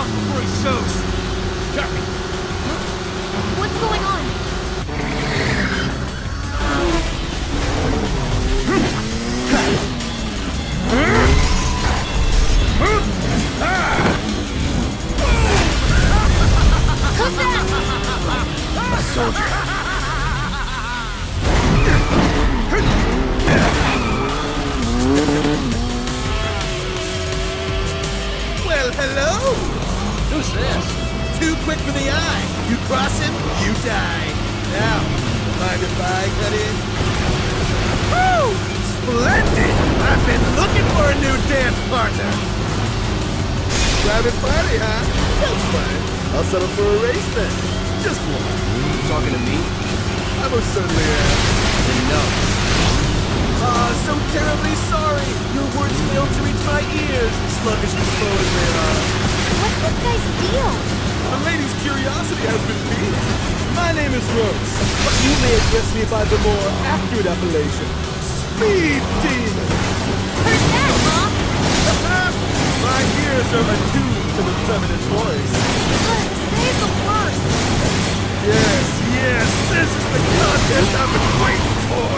off before he shows! Copy! What's going on? Who's that? A soldier! Well, hello! Who's this? Too quick for the eye. You cross him, you die. Now, mind if I cut in? Woo! Splendid! I've been looking for a new dance partner. Private party, huh? That's fine. I'll settle for a race then. Just one. Talking to me? I most certainly am. Then no. So terribly sorry. Your words failed to reach my ears, sluggish and slow as they are. What's this guy's deal? A lady's curiosity has been piqued. My name is Roche, but you may address me by the more accurate appellation, Speed Demon. Who's that, Mom? My ears are attuned to the feminine voice. Ugh, this guy's the worst. Yes, yes, this is the contest I've been waiting for.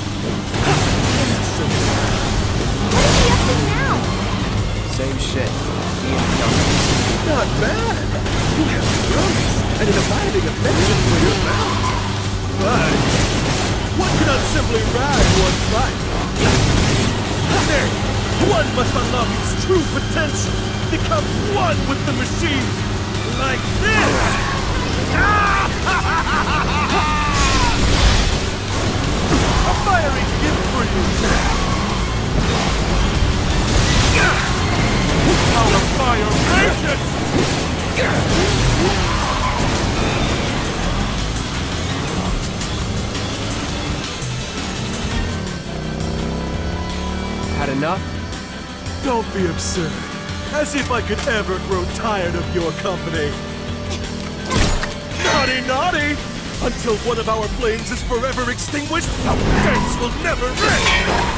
What is he up to now? Same shit. Being young. Not bad. You have promise and an abiding affection for your mount. But one cannot simply ride one bike. Nay, one must unlock its true potential, become one with the machine, like this. A fiery gift for you. How the fire rages! Had enough? Don't be absurd. As if I could ever grow tired of your company. Naughty, naughty! Until one of our flames is forever extinguished, our dance will never end!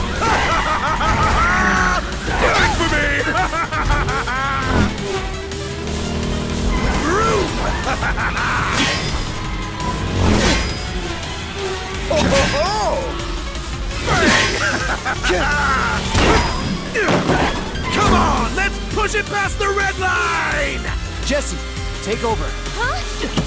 Do it for me! Rude! Oh ho ho! Come on, let's push it past the red line! Jesse, take over. Huh?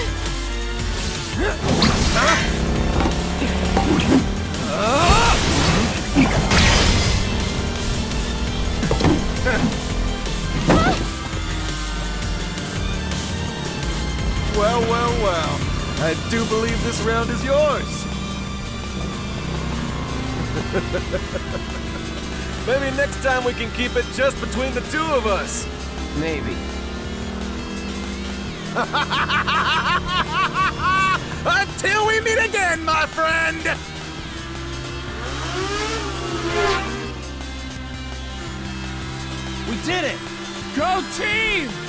Well, well, well. I do believe this round is yours. Maybe next time we can keep it just between the two of us. Maybe. Until we meet again, my friend! We did it! Go team!